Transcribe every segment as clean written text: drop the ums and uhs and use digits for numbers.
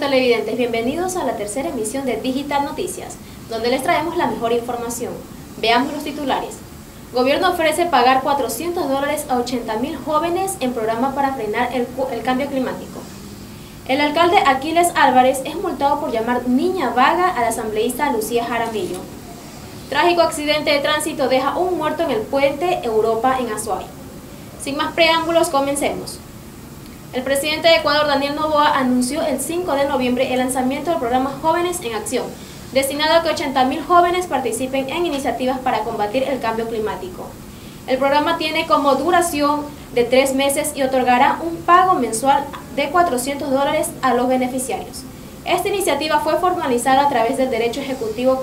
televidentes, bienvenidos a la tercera emisión de Digital Noticias, donde les traemos la mejor información. Veamos los titulares. Gobierno ofrece pagar $400 a 80.000 jóvenes en programa para frenar el cambio climático. El alcalde Aquiles Álvarez es multado por llamar niña vaga a la asambleísta Lucía Jaramillo. Trágico accidente de tránsito deja un muerto en el puente Europa en Azuay. Sin más preámbulos, comencemos. El presidente de Ecuador, Daniel Noboa, anunció el 5 de noviembre el lanzamiento del programa Jóvenes en Acción, destinado a que 80.000 jóvenes participen en iniciativas para combatir el cambio climático. El programa tiene como duración de 3 meses y otorgará un pago mensual de $400 a los beneficiarios. Esta iniciativa fue formalizada a través del Derecho Ejecutivo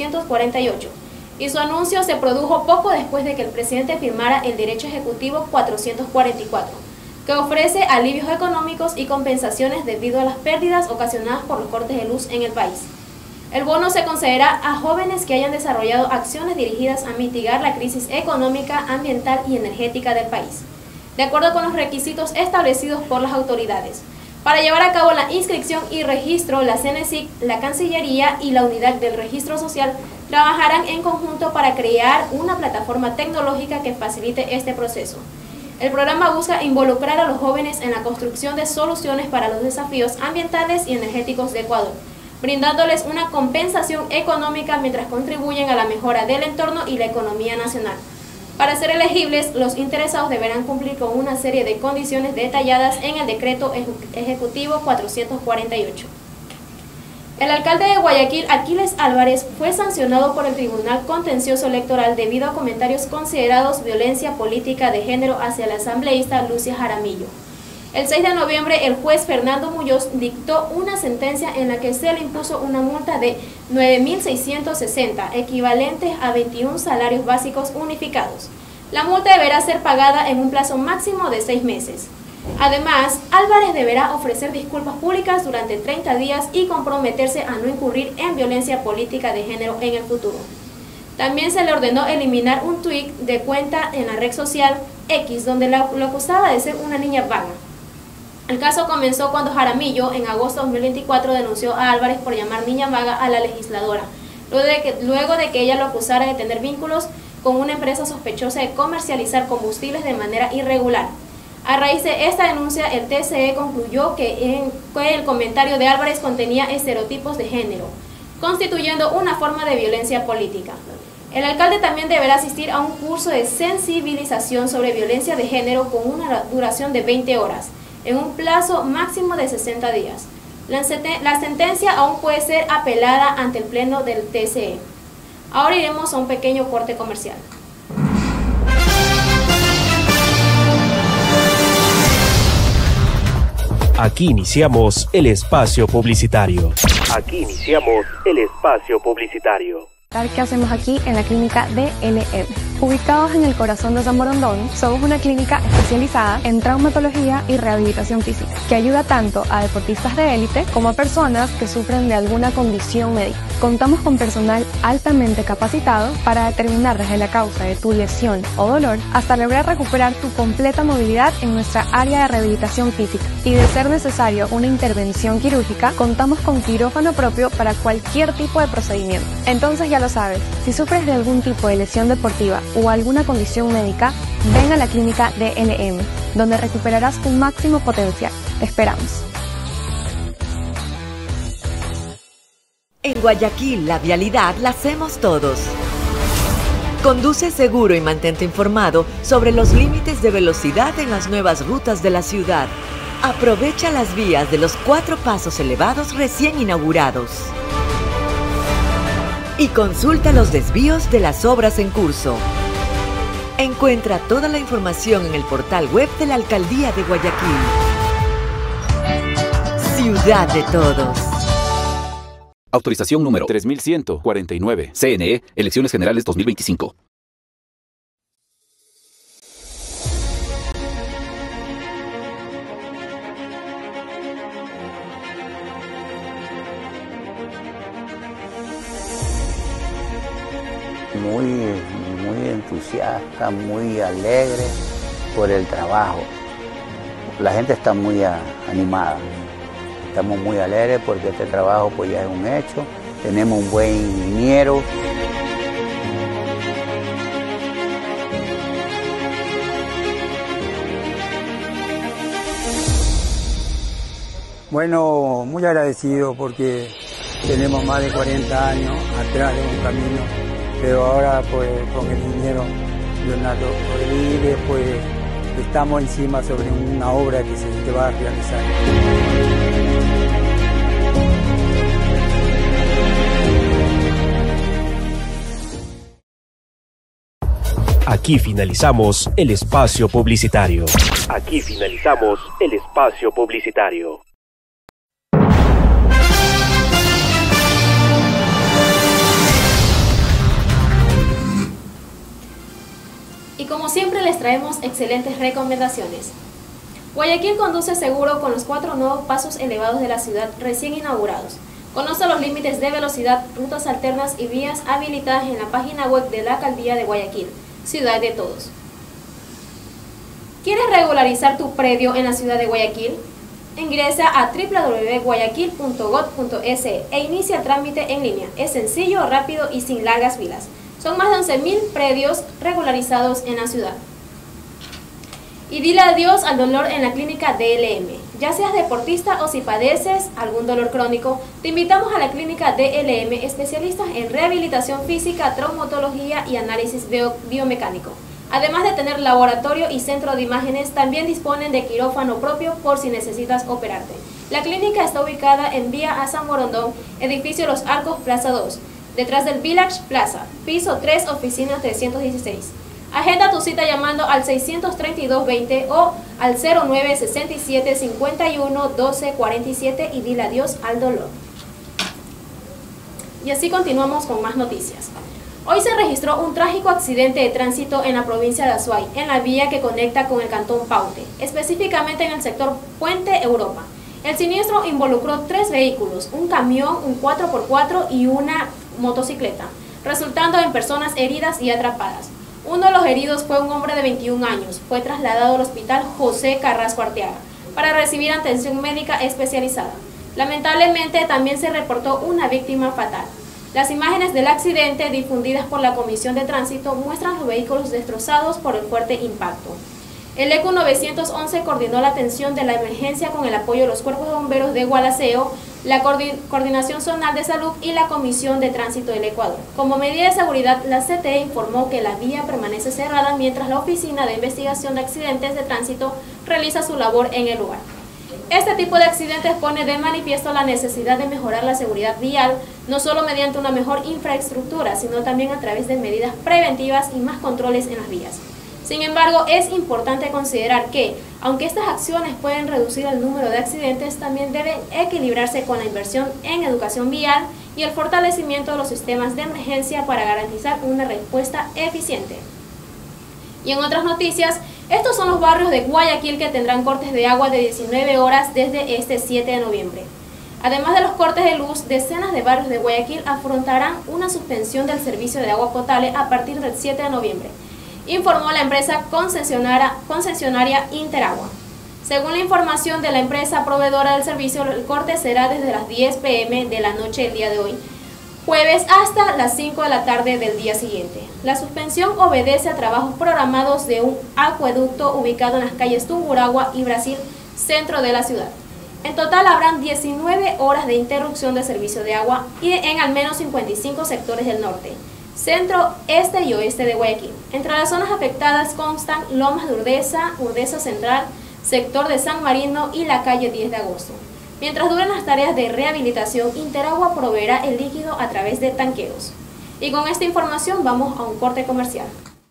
448 y su anuncio se produjo poco después de que el presidente firmara el Derecho Ejecutivo 444. Que ofrece alivios económicos y compensaciones debido a las pérdidas ocasionadas por los cortes de luz en el país. El bono se concederá a jóvenes que hayan desarrollado acciones dirigidas a mitigar la crisis económica, ambiental y energética del país, de acuerdo con los requisitos establecidos por las autoridades. Para llevar a cabo la inscripción y registro, la CNSIC, la Cancillería y la Unidad del Registro Social trabajarán en conjunto para crear una plataforma tecnológica que facilite este proceso. El programa busca involucrar a los jóvenes en la construcción de soluciones para los desafíos ambientales y energéticos de Ecuador, brindándoles una compensación económica mientras contribuyen a la mejora del entorno y la economía nacional. Para ser elegibles, los interesados deberán cumplir con una serie de condiciones detalladas en el Decreto Ejecutivo 448. El alcalde de Guayaquil, Aquiles Álvarez, fue sancionado por el Tribunal Contencioso Electoral debido a comentarios considerados violencia política de género hacia la asambleísta Lucía Jaramillo. El 6 de noviembre, el juez Fernando Muñoz dictó una sentencia en la que se le impuso una multa de 9.660, equivalentes a 21 salarios básicos unificados. La multa deberá ser pagada en un plazo máximo de 6 meses. Además, Álvarez deberá ofrecer disculpas públicas durante 30 días y comprometerse a no incurrir en violencia política de género en el futuro. También se le ordenó eliminar un tuit de cuenta en la red social X, donde lo acusaba de ser una niña vaga. El caso comenzó cuando Jaramillo, en agosto de 2024, denunció a Álvarez por llamar niña vaga a la legisladora, luego de que ella lo acusara de tener vínculos con una empresa sospechosa de comercializar combustibles de manera irregular. A raíz de esta denuncia, el TCE concluyó que el comentario de Álvarez contenía estereotipos de género, constituyendo una forma de violencia política. El alcalde también deberá asistir a un curso de sensibilización sobre violencia de género con una duración de 20 horas, en un plazo máximo de 60 días. La sentencia aún puede ser apelada ante el pleno del TCE. Ahora iremos a un pequeño corte comercial. Aquí iniciamos el espacio publicitario. ¿Qué hacemos aquí en la clínica DLM? Ubicados en el corazón de San Borondón, somos una clínica especializada en traumatología y rehabilitación física, que ayuda tanto a deportistas de élite como a personas que sufren de alguna condición médica. Contamos con personal altamente capacitado para determinar desde la causa de tu lesión o dolor hasta lograr recuperar tu completa movilidad en nuestra área de rehabilitación física. Y de ser necesario una intervención quirúrgica, contamos con quirófano propio para cualquier tipo de procedimiento. Entonces ya lo sabes, si sufres de algún tipo de lesión deportiva o alguna condición médica, ven a la clínica DLM, donde recuperarás tu máximo potencial. Te esperamos. En Guayaquil, la vialidad la hacemos todos. Conduce seguro y mantente informado sobre los límites de velocidad en las nuevas rutas de la ciudad. Aprovecha las vías de los 4 pasos elevados recién inaugurados. Y consulta los desvíos de las obras en curso. Encuentra toda la información en el portal web de la Alcaldía de Guayaquil. Ciudad de todos. Autorización número 3149. CNE, Elecciones Generales 2025. Muy entusiasta, muy alegre por el trabajo. La gente está muy animada. estamos muy alegres porque este trabajo pues ya es un hecho, tenemos un buen ingeniero. Bueno, muy agradecido porque tenemos más de 40 años atrás de un camino, pero ahora pues con el ingeniero Leonardo Rodríguez pues estamos encima sobre una obra que se va a realizar. Aquí finalizamos el espacio publicitario. Aquí finalizamos el espacio publicitario. Y como siempre les traemos excelentes recomendaciones. Guayaquil conduce seguro con los 4 nuevos pasos elevados de la ciudad recién inaugurados. Conoce los límites de velocidad, rutas alternas y vías habilitadas en la página web de la Alcaldía de Guayaquil, Ciudad de Todos. ¿Quieres regularizar tu predio en la ciudad de Guayaquil? Ingresa a www.guayaquil.gov.es e inicia el trámite en línea. Es sencillo, rápido y sin largas filas. Son más de 11.000 predios regularizados en la ciudad. Y dile adiós al dolor en la clínica DLM. Ya seas deportista o si padeces algún dolor crónico, te invitamos a la clínica DLM, especialistas en rehabilitación física, traumatología y análisis biomecánico. Además de tener laboratorio y centro de imágenes, también disponen de quirófano propio por si necesitas operarte. La clínica está ubicada en Vía a San Borondón, edificio Los Arcos, Plaza 2. Detrás del Village Plaza, piso 3, oficina 316. Agenda tu cita llamando al 632-20 o al 0967-51-1247 y dile adiós al dolor. Y así continuamos con más noticias. Hoy se registró un trágico accidente de tránsito en la provincia de Azuay, en la vía que conecta con el cantón Paute, específicamente en el sector Puente Europa. El siniestro involucró 3 vehículos, un camión, un 4x4 y una motocicleta, resultando en personas heridas y atrapadas. Uno de los heridos fue un hombre de 21 años. Fue trasladado al hospital José Carrasco Arteaga para recibir atención médica especializada. Lamentablemente también se reportó una víctima fatal. Las imágenes del accidente difundidas por la Comisión de Tránsito muestran los vehículos destrozados por el fuerte impacto. El ECU 911 coordinó la atención de la emergencia con el apoyo de los cuerpos de bomberos de Gualaceo, la Coordinación Zonal de Salud y la Comisión de Tránsito del Ecuador. Como medida de seguridad, la CTE informó que la vía permanece cerrada mientras la Oficina de Investigación de Accidentes de Tránsito realiza su labor en el lugar. Este tipo de accidentes pone de manifiesto la necesidad de mejorar la seguridad vial, no solo mediante una mejor infraestructura, sino también a través de medidas preventivas y más controles en las vías. Sin embargo, es importante considerar que, aunque estas acciones pueden reducir el número de accidentes, también deben equilibrarse con la inversión en educación vial y el fortalecimiento de los sistemas de emergencia para garantizar una respuesta eficiente. Y en otras noticias, estos son los barrios de Guayaquil que tendrán cortes de agua de 19 horas desde este 7 de noviembre. Además de los cortes de luz, decenas de barrios de Guayaquil afrontarán una suspensión del servicio de agua potable a partir del 7 de noviembre. Informó la empresa concesionaria Interagua. Según la información de la empresa proveedora del servicio, el corte será desde las 10 p.m. de la noche del día de hoy, jueves, hasta las 5 de la tarde del día siguiente. La suspensión obedece a trabajos programados de un acueducto ubicado en las calles Tungurahua y Brasil, centro de la ciudad. En total habrán 19 horas de interrupción de servicio de agua y en al menos 55 sectores del norte, centro, este y oeste de Guayaquil. Entre las zonas afectadas constan Lomas de Urdesa, Urdesa Central, sector de San Marino y la calle 10 de agosto. Mientras duren las tareas de rehabilitación, Interagua proveerá el líquido a través de tanqueros. Y con esta información vamos a un corte comercial.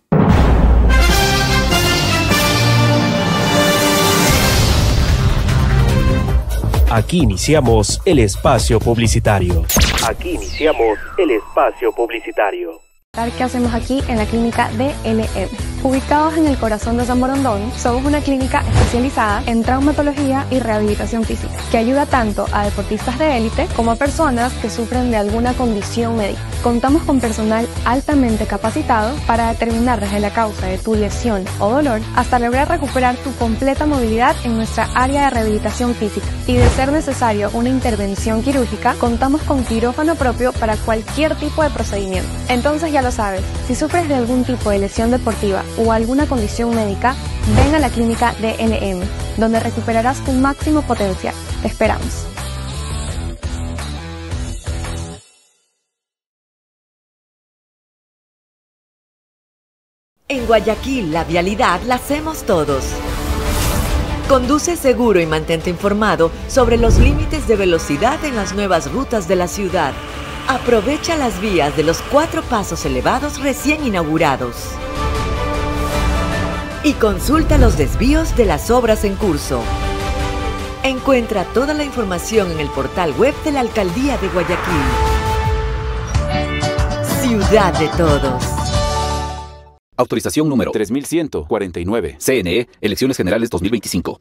Aquí iniciamos el espacio publicitario. Aquí iniciamos el espacio publicitario. ¿Qué hacemos aquí en la clínica DLM? Ubicados en el corazón de San Borondón, somos una clínica especializada en traumatología y rehabilitación física, que ayuda tanto a deportistas de élite como a personas que sufren de alguna condición médica. Contamos con personal altamente capacitado para determinar desde la causa de tu lesión o dolor hasta lograr recuperar tu completa movilidad en nuestra área de rehabilitación física. Y de ser necesario una intervención quirúrgica, contamos con quirófano propio para cualquier tipo de procedimiento. Entonces ya lo sabes, si sufres de algún tipo de lesión deportiva o alguna condición médica, ven a la clínica DLM, donde recuperarás tu máximo potencial. Te esperamos. En Guayaquil, la vialidad la hacemos todos. Conduce seguro y mantente informado sobre los límites de velocidad en las nuevas rutas de la ciudad. Aprovecha las vías de los 4 pasos elevados recién inaugurados. Y consulta los desvíos de las obras en curso. Encuentra toda la información en el portal web de la Alcaldía de Guayaquil. Ciudad de todos. Autorización número 3149. CNE, Elecciones Generales 2025.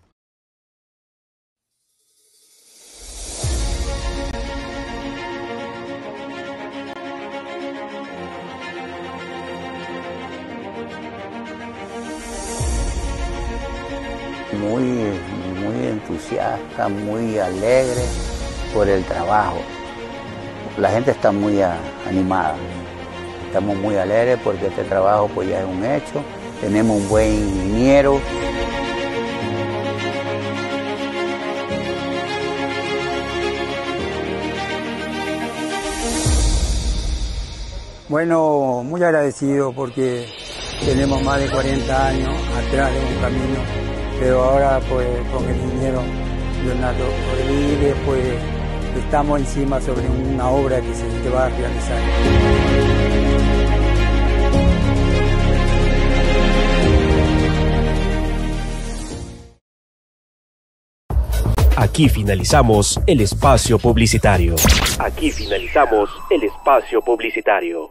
Muy entusiasta, muy alegre por el trabajo. La gente está muy animada. Estamos muy alegres porque este trabajo pues ya es un hecho. Tenemos un buen ingeniero. Bueno, muy agradecido porque tenemos más de 40 años atrás de un camino, pero ahora pues con el ingeniero Leonardo Rodríguez pues estamos encima sobre una obra que se va a realizar. Aquí finalizamos el espacio publicitario. Aquí finalizamos el espacio publicitario.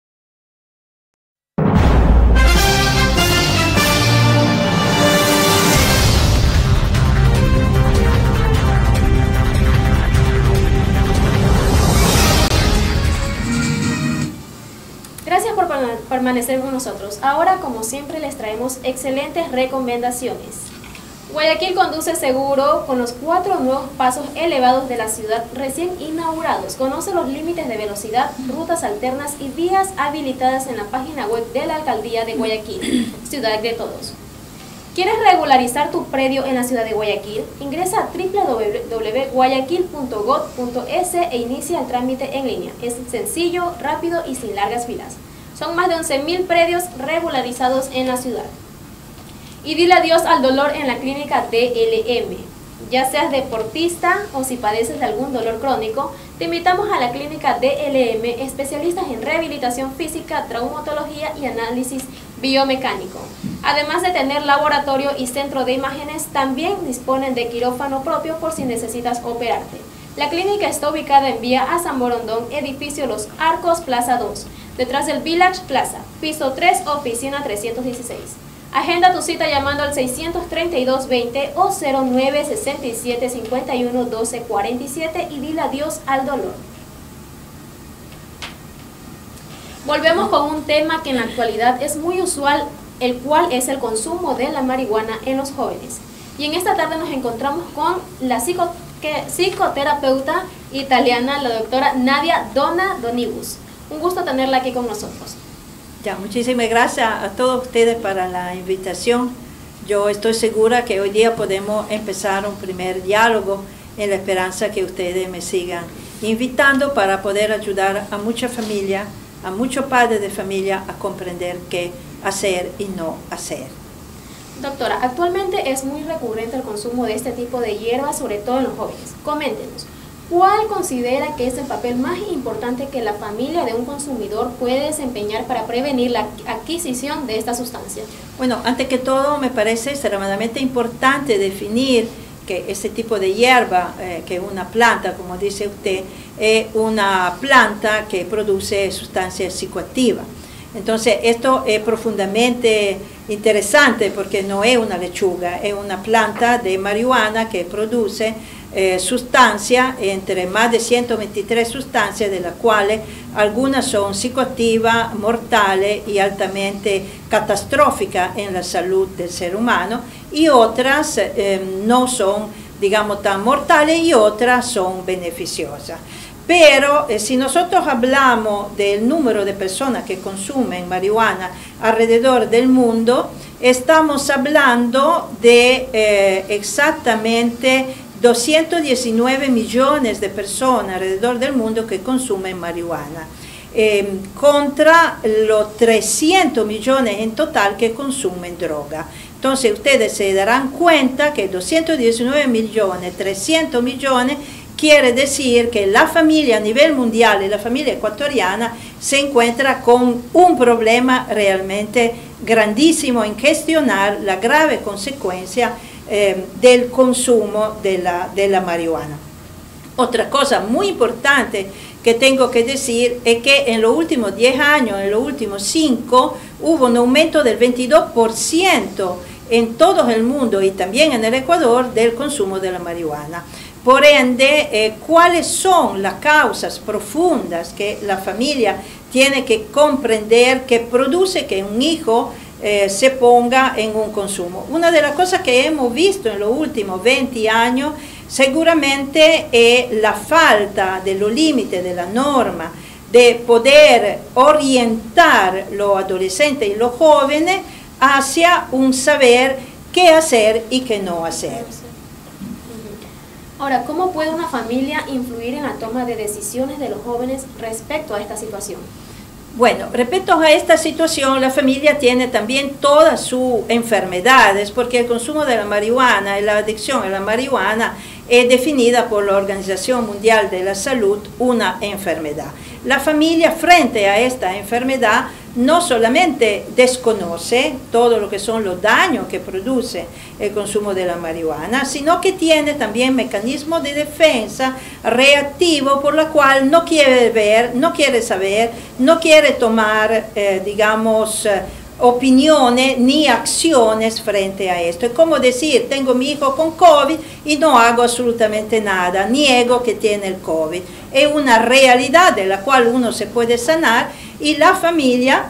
Gracias por permanecer con nosotros. Ahora, como siempre, les traemos excelentes recomendaciones. Guayaquil conduce seguro con los 4 nuevos pasos elevados de la ciudad recién inaugurados. Conoce los límites de velocidad, rutas alternas y vías habilitadas en la página web de la Alcaldía de Guayaquil, Ciudad de Todos. ¿Quieres regularizar tu predio en la ciudad de Guayaquil? Ingresa a www.guayaquil.gov.es e inicia el trámite en línea. Es sencillo, rápido y sin largas filas. Son más de 11.000 predios regularizados en la ciudad. Y dile adiós al dolor en la clínica DLM. Ya seas deportista o si padeces de algún dolor crónico, te invitamos a la clínica DLM, especialistas en rehabilitación física, traumatología y análisis biomecánico. Además de tener laboratorio y centro de imágenes, también disponen de quirófano propio por si necesitas operarte. La clínica está ubicada en vía a San Borondón, edificio Los Arcos, Plaza 2, detrás del Village Plaza, piso 3, oficina 316. Agenda tu cita llamando al 632-20 o 0967-51-1247 y dile adiós al dolor. Volvemos con un tema que en la actualidad es muy usual, el cual es el consumo de la marihuana en los jóvenes. Y en esta tarde nos encontramos con la psicoterapeuta italiana, la doctora Nadia Donibus. Un gusto tenerla aquí con nosotros. Ya, muchísimas gracias a todos ustedes para la invitación. Yo estoy segura que hoy día podemos empezar un primer diálogo en la esperanza que ustedes me sigan invitando para poder ayudar a mucha familia, a muchos padres de familia a comprender qué hacer y no hacer. Doctora, actualmente es muy recurrente el consumo de este tipo de hierbas, sobre todo en los jóvenes. Coméntenos, ¿cuál considera que es el papel más importante que la familia de un consumidor puede desempeñar para prevenir la adquisición de esta sustancia? Bueno, antes que todo me parece extremadamente importante definir que este tipo de hierba, que es una planta, como dice usted, es una planta que produce sustancias psicoactivas. Entonces, esto es profundamente interesante porque no es una lechuga, es una planta de marihuana que produce sustancias, entre más de 123 sustancias, de las cuales algunas son psicoactivas, mortales y altamente catastróficas en la salud del ser humano, y otras no son, digamos, tan mortales, y otras son beneficiosas. Pero si nosotros hablamos del número de personas que consumen marihuana alrededor del mundo, estamos hablando de exactamente 219 millones de personas alrededor del mundo que consumen marihuana, contra los 300 millones en total que consumen droga. Entonces ustedes se darán cuenta que 219 millones, 300 millones, quiere decir que la familia a nivel mundial y la familia ecuatoriana se encuentra con un problema realmente grandísimo en gestionar la grave consecuencia del consumo de la marihuana. Otra cosa muy importante que tengo que decir es que en los últimos 10 años, en los últimos 5, hubo un aumento del 22% en todo el mundo y también en el Ecuador del consumo de la marihuana. Por ende, ¿cuáles son las causas profundas que la familia tiene que comprender que produce que un hijo se ponga en un consumo? Una de las cosas que hemos visto en los últimos 20 años seguramente es la falta de los límites de la norma, de poder orientar los adolescentes y los jóvenes hacia un saber qué hacer y qué no hacer. Ahora, ¿cómo puede una familia influir en la toma de decisiones de los jóvenes respecto a esta situación? Bueno, respecto a esta situación, la familia tiene también todas sus enfermedades, porque el consumo de la marihuana y la adicción a la marihuana es definida por la Organización Mundial de la Salud una enfermedad. La familia, frente a esta enfermedad, no solamente desconoce todo lo que son los daños que produce el consumo de la marihuana, sino que tiene también mecanismos de defensa reactivo por la cual no quiere ver, no quiere saber, no quiere tomar, digamos, opiniones ni acciones frente a esto. Es como decir, tengo mi hijo con COVID y no hago absolutamente nada, niego que tiene el COVID. Es una realidad de la cual uno se puede sanar y la familia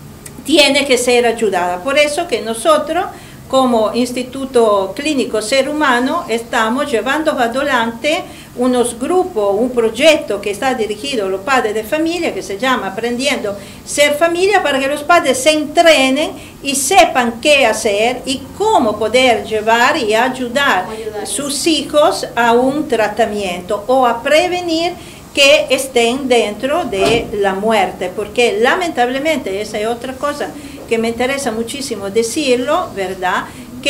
tiene que ser ayudada. Por eso que nosotros, como Instituto Clínico Ser Humano, estamos llevando adelante unos grupos, un proyecto que está dirigido a los padres de familia, que se llama Aprendiendo a Ser Familia, para que los padres se entrenen y sepan qué hacer y cómo poder llevar y ayudar a sus hijos a un tratamiento o a prevenir que estén dentro de la muerte, porque lamentablemente esa es otra cosa que me interesa muchísimo decirlo, ¿verdad?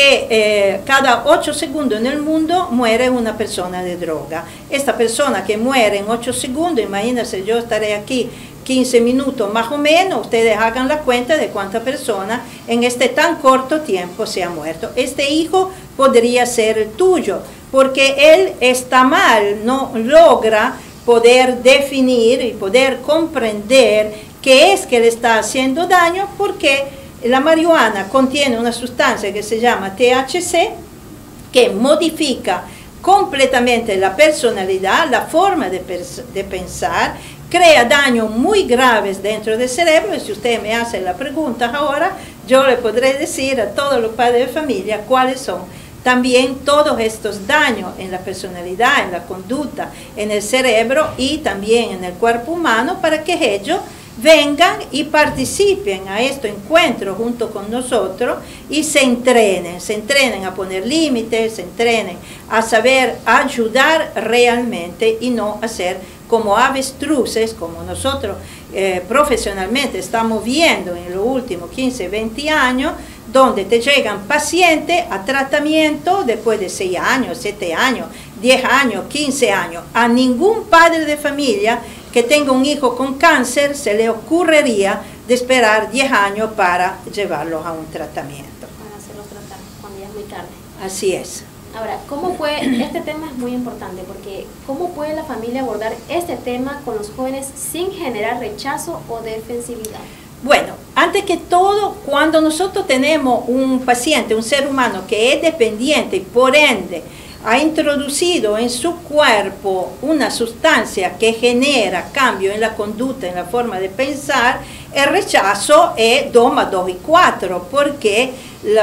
Que cada 8 segundos en el mundo muere una persona de droga. Esta persona que muere en 8 segundos, imagínense, yo estaré aquí 15 minutos más o menos, ustedes hagan la cuenta de cuántas personas en este tan corto tiempo se ha muerto. Este hijo podría ser el tuyo, porque él está mal, no logra poder definir y poder comprender qué es que le está haciendo daño, porque la marihuana contiene una sustancia que se llama THC, que modifica completamente la personalidad, la forma de pensar, crea daños muy graves dentro del cerebro, y si usted me hace la pregunta ahora, yo le podré decir a todos los padres de familia cuáles son también todos estos daños en la personalidad, en la conducta, en el cerebro y también en el cuerpo humano, para que ellos vengan y participen a este encuentro junto con nosotros y se entrenen a poner límites, se entrenen a saber ayudar realmente y no hacer como avestruces, como nosotros profesionalmente estamos viendo en los últimos 15, 20 años, donde te llegan pacientes a tratamiento después de 6 años, 7 años, 10 años, 15 años. A ningún padre de familia que tenga un hijo con cáncer se le ocurriría de esperar 10 años para llevarlos a un tratamiento. Para hacerlos tratar cuando ya es muy tarde. Así es. Ahora, este tema es muy importante, porque ¿cómo puede la familia abordar este tema con los jóvenes sin generar rechazo o defensividad? Bueno, Antes que todo, cuando nosotros tenemos un paciente, un ser humano que es dependiente y por ende ha introducido en su cuerpo una sustancia que genera cambio en la conducta, en la forma de pensar, el rechazo es 2 más 2 y 4, porque el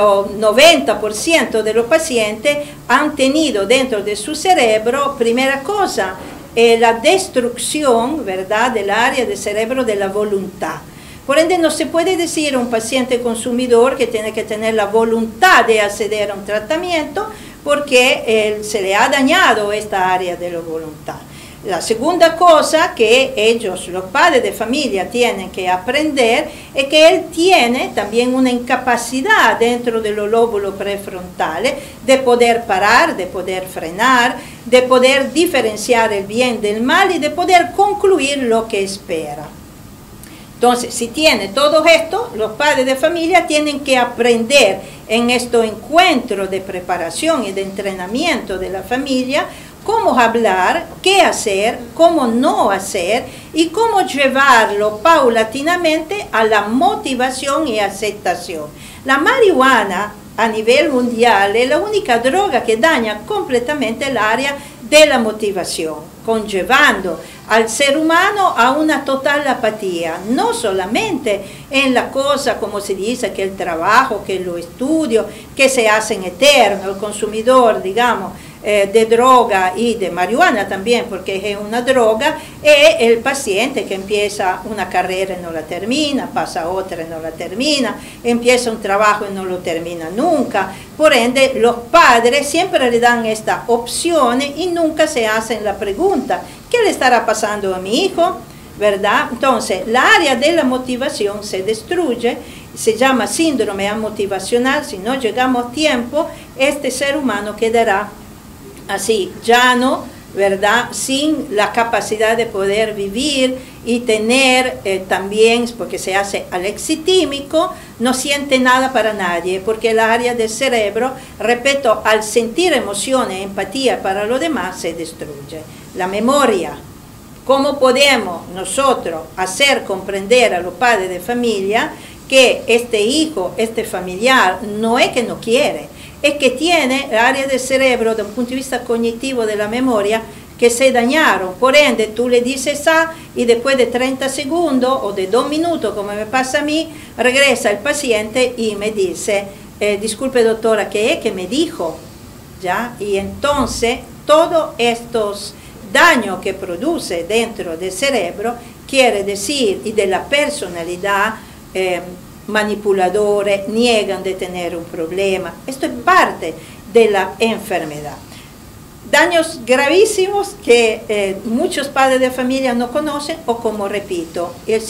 90% de los pacientes han tenido dentro de su cerebro, primera cosa, la destrucción, ¿verdad?, del área del cerebro de la voluntad. Por ende, no se puede decir a un paciente consumidor que tiene que tener la voluntad de acceder a un tratamiento porque se le ha dañado esta área de la voluntad. La segunda cosa que ellos, los padres de familia, tienen que aprender es que él tiene también una incapacidad dentro de los lóbulos prefrontales de poder parar, de poder frenar, de poder diferenciar el bien del mal y de poder concluir lo que espera. Entonces, si tiene todo esto, los padres de familia tienen que aprender en estos encuentros de preparación y de entrenamiento de la familia cómo hablar, qué hacer, cómo no hacer y cómo llevarlo paulatinamente a la motivación y aceptación. La marihuana a nivel mundial es la única droga que daña completamente el área de la motivación, conllevando al ser humano a una total apatía, no solamente en la cosa, como se dice, que el trabajo, que los estudios, que se hacen eternos, el consumidor, digamos, de droga y de marihuana también, porque es una droga, es el paciente que empieza una carrera y no la termina, pasa otra y no la termina, empieza un trabajo y no lo termina nunca. Por ende, los padres siempre le dan estas opciones y nunca se hacen la pregunta, ¿qué le estará pasando a mi hijo? ¿Verdad? Entonces, la área de la motivación se destruye, se llama síndrome amotivacional. Si no llegamos a tiempo, este ser humano quedará así, llano, ¿verdad?, sin la capacidad de poder vivir y tener también, porque se hace alexitímico, no siente nada para nadie, porque el área del cerebro, repito, al sentir emociones, empatía para los demás, se destruye. La memoria, ¿cómo podemos nosotros hacer comprender a los padres de familia que este hijo, este familiar, no es que no quiere, es que tiene áreas del cerebro, desde un punto de vista cognitivo de la memoria, que se dañaron? Por ende, tú le dices A y después de 30 segundos o de 2 minutos, como me pasa a mí, regresa el paciente y me dice, disculpe doctora, ¿qué es que me dijo? ¿Ya? Y entonces, todos estos daños que produce dentro del cerebro, quiere decir, y de la personalidad, manipuladores, niegan de tener un problema. Esto es parte de la enfermedad. Daños gravísimos que muchos padres de familia no conocen, o como repito, el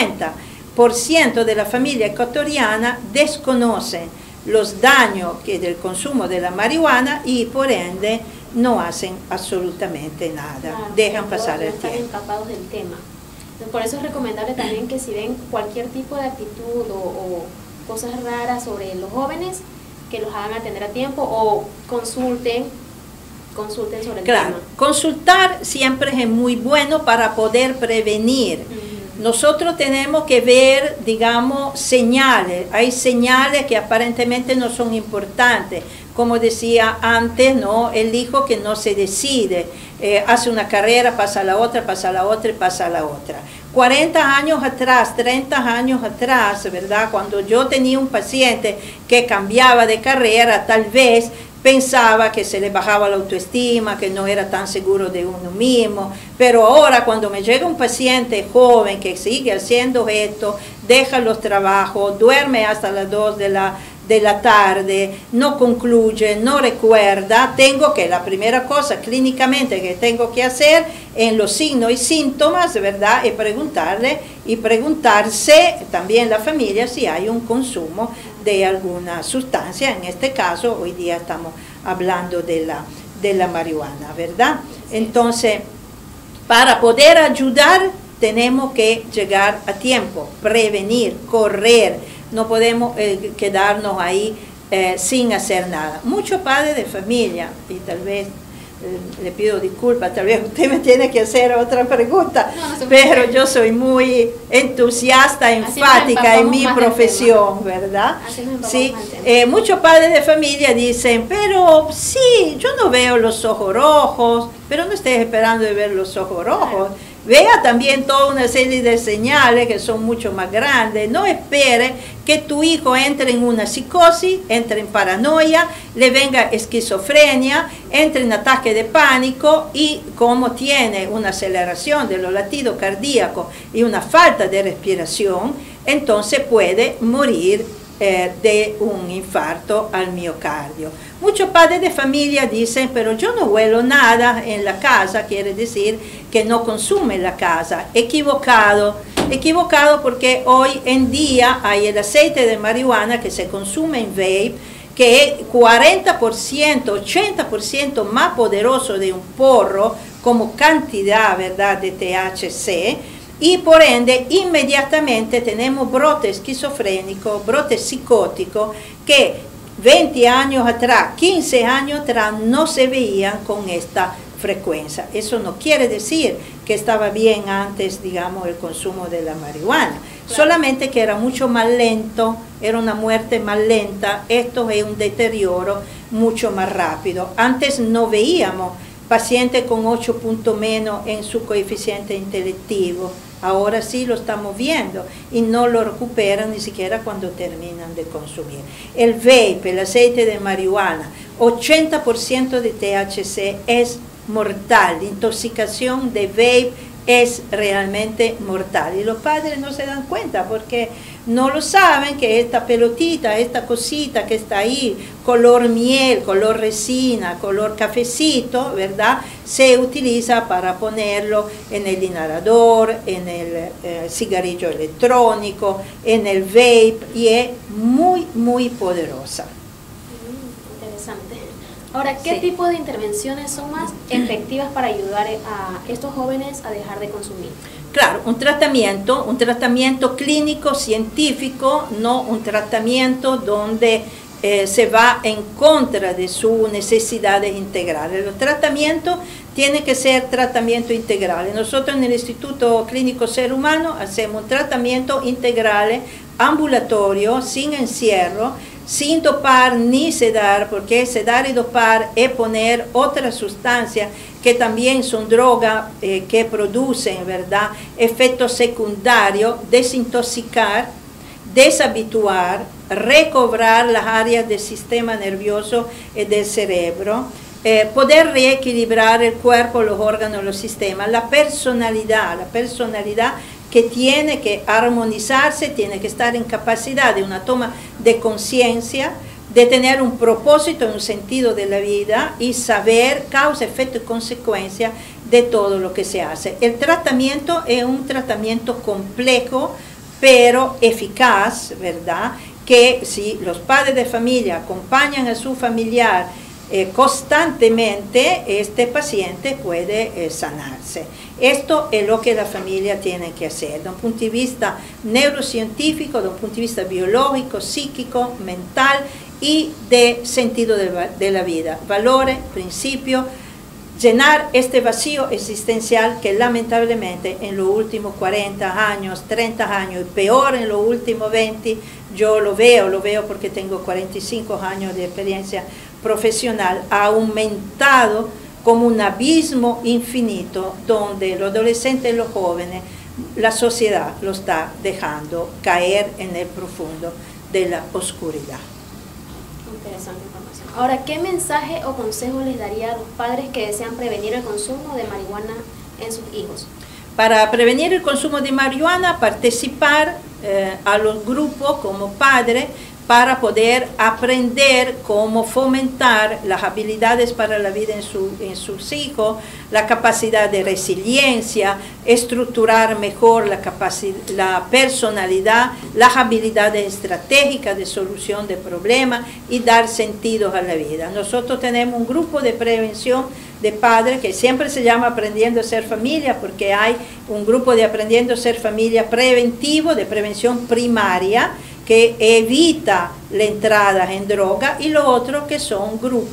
50% de la familia ecuatoriana desconoce los daños que del consumo de la marihuana y por ende no hacen absolutamente nada, claro, dejan pasar el están tiempo. empapados del tema. Por eso es recomendable también que si ven cualquier tipo de actitud o cosas raras sobre los jóvenes, que los hagan atender a tiempo o consulten sobre el tema. Consultar siempre es muy bueno para poder prevenir. Nosotros tenemos que ver, digamos, señales. Hay señales que aparentemente no son importantes. Como decía antes, ¿no?, el hijo que no se decide, hace una carrera, pasa a la otra, pasa a la otra y pasa a la otra. 40 años atrás, 30 años atrás, ¿verdad?, cuando yo tenía un paciente que cambiaba de carrera, tal vez pensaba que se le bajaba la autoestima, que no era tan seguro de uno mismo, pero ahora cuando me llega un paciente joven que sigue haciendo esto, deja los trabajos, duerme hasta las 2 de la tarde, no concluye, no recuerda, tengo que, la primera cosa clínicamente que tengo que hacer en los signos y síntomas, ¿verdad?, es preguntarle y preguntarse también la familia si hay un consumo de alguna sustancia. En este caso, hoy día estamos hablando de la marihuana, ¿verdad? Entonces, para poder ayudar, tenemos que llegar a tiempo, prevenir, correr. No podemos quedarnos ahí sin hacer nada. Muchos padres de familia, y tal vez le pido disculpas, tal vez usted me tiene que hacer otra pregunta, no pero yo soy muy entusiasta, enfática en mi profesión, ¿verdad? Sí, muchos padres de familia dicen, pero sí, yo no veo los ojos rojos, pero no estés esperando de ver los ojos rojos. Vea también toda una serie de señales que son mucho más grandes. No espere que tu hijo entre en una psicosis, entre en paranoia, le venga esquizofrenia, entre en ataque de pánico y como tiene una aceleración de los latidos cardíacos y una falta de respiración, entonces puede morir de un infarto al miocardio. Muchos padres de familia dicen, pero yo no huelo nada en la casa, quiere decir que no consume la casa. Equivocado, equivocado porque hoy en día hay el aceite de marihuana que se consume en vape, que es 40%, 80% más poderoso de un porro como cantidad, ¿verdad?, de THC. Y por ende, inmediatamente tenemos brotes esquizofrénicos, brotes psicóticos, que 20 años atrás, 15 años atrás, no se veían con esta frecuencia. Eso no quiere decir que estaba bien antes, digamos, el consumo de la marihuana. Claro. Solamente que era mucho más lento, era una muerte más lenta, esto es un deterioro mucho más rápido. Antes no veíamos pacientes con 8 puntos menos en su coeficiente intelectivo. Ahora sí lo estamos viendo y no lo recuperan ni siquiera cuando terminan de consumir. El vape, el aceite de marihuana, 80% de THC es mortal. La intoxicación de vape es realmente mortal y los padres no se dan cuenta porque no lo saben que esta pelotita, esta cosita que está ahí, color miel, color resina, color cafecito, ¿verdad?, se utiliza para ponerlo en el inhalador, en el cigarrillo electrónico, en el vape y es muy, muy poderosa. Interesante. Ahora, ¿qué tipo de intervenciones son más efectivas para ayudar a estos jóvenes a dejar de consumir? Claro, un tratamiento clínico, científico, no un tratamiento donde se va en contra de sus necesidades integrales. Los tratamientos tienen que ser tratamiento integral. Nosotros en el Instituto Clínico Ser Humano hacemos un tratamiento integral, ambulatorio, sin encierro, sin dopar ni sedar, porque sedar y dopar es poner otras sustancias que también son drogas que producen, ¿verdad?, efectos secundarios, desintoxicar, deshabituar, recobrar las áreas del sistema nervioso y del cerebro, poder reequilibrar el cuerpo, los órganos, los sistemas, la personalidad que tiene que armonizarse, tiene que estar en capacidad de una toma de conciencia, de tener un propósito, un sentido de la vida y saber causa, efecto y consecuencia de todo lo que se hace. El tratamiento es un tratamiento complejo, pero eficaz, ¿verdad?, que si los padres de familia acompañan a su familiar constantemente, este paciente puede sanarse. Esto es lo que la familia tiene que hacer, de un punto de vista neurocientífico, de un punto de vista biológico, psíquico, mental y de sentido de la vida, valores, principios, llenar este vacío existencial que lamentablemente en los últimos 40 años, 30 años y peor en los últimos 20, yo lo veo porque tengo 45 años de experiencia profesional, ha aumentado como un abismo infinito donde los adolescentes y los jóvenes, la sociedad lo está dejando caer en el profundo de la oscuridad. Interesante información. Ahora, ¿qué mensaje o consejo les daría a los padres que desean prevenir el consumo de marihuana en sus hijos? Para prevenir el consumo de marihuana, participar a los grupos como padre para poder aprender cómo fomentar las habilidades para la vida en sus hijos, la capacidad de resiliencia, estructurar mejor la personalidad, las habilidades estratégicas de solución de problemas y dar sentido a la vida. Nosotros tenemos un grupo de prevención de padres que siempre se llama Aprendiendo a Ser Familia, porque hay un grupo de Aprendiendo a Ser Familia preventivo, de prevención primaria, que evita la entrada en droga, y lo otro que son grupos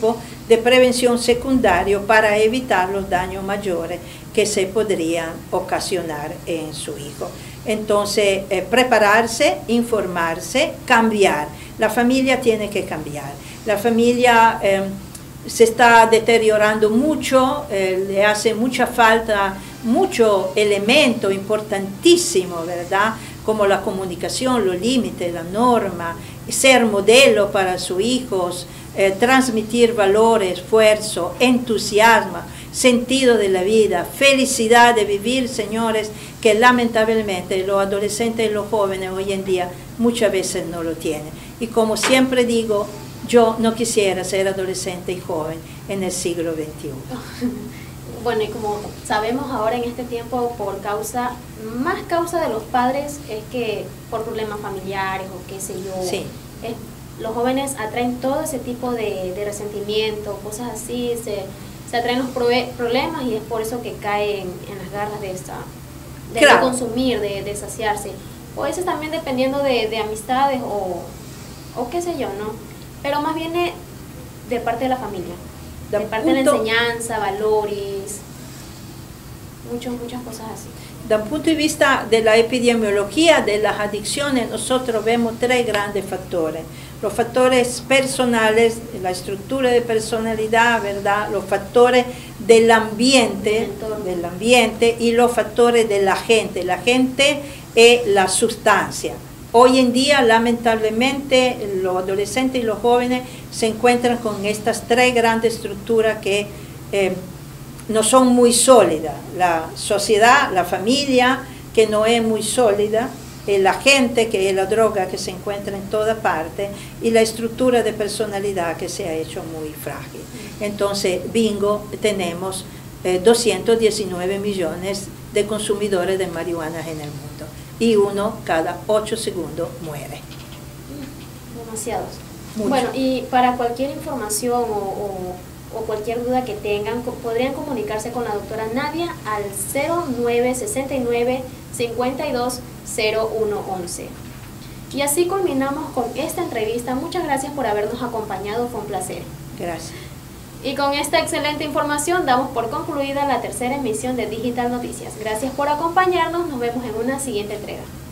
de prevención secundario para evitar los daños mayores que se podrían ocasionar en su hijo. Entonces, prepararse, informarse, cambiar. La familia tiene que cambiar. La familia se está deteriorando mucho, le hace mucha falta, mucho elemento importantísimo, ¿verdad? Como la comunicación, los límites, la norma, ser modelo para sus hijos, transmitir valores, esfuerzo, entusiasmo, sentido de la vida, felicidad de vivir, señores, que lamentablemente los adolescentes y los jóvenes hoy en día muchas veces no lo tienen. Y como siempre digo, yo no quisiera ser adolescente y joven en el siglo XXI. Bueno, y como sabemos ahora en este tiempo, más causa de los padres es que por problemas familiares o qué sé yo, sí. Los jóvenes atraen todo ese tipo de resentimiento, cosas así, se atraen los problemas y es por eso que caen en las garras de claro. consumir, de saciarse. O a veces también dependiendo de amistades o qué sé yo, ¿no? Pero más viene de parte de la familia, de parte de la enseñanza, valores, muchas cosas así. Desde el punto de vista de la epidemiología de las adicciones, nosotros vemos tres grandes factores. Los factores personales, la estructura de personalidad, ¿verdad? Los factores del ambiente y los factores de la gente. La gente es la sustancia. Hoy en día, lamentablemente, los adolescentes y los jóvenes se encuentran con estas tres grandes estructuras que no son muy sólidas. La sociedad, la familia, que no es muy sólida, la gente, que es la droga que se encuentra en toda parte, y la estructura de personalidad que se ha hecho muy frágil. Entonces, bingo, tenemos 219 millones de consumidores de marihuana en el mundo, y uno cada 8 segundos muere. Demasiados. Mucho. Bueno, y para cualquier información o cualquier duda que tengan, podrían comunicarse con la doctora Nadia al 0969 52 0111. Y así culminamos con esta entrevista. Muchas gracias por habernos acompañado, fue un placer. Gracias. Y con esta excelente información damos por concluida la tercera emisión de Digital Noticias. Gracias por acompañarnos, nos vemos en una siguiente entrega.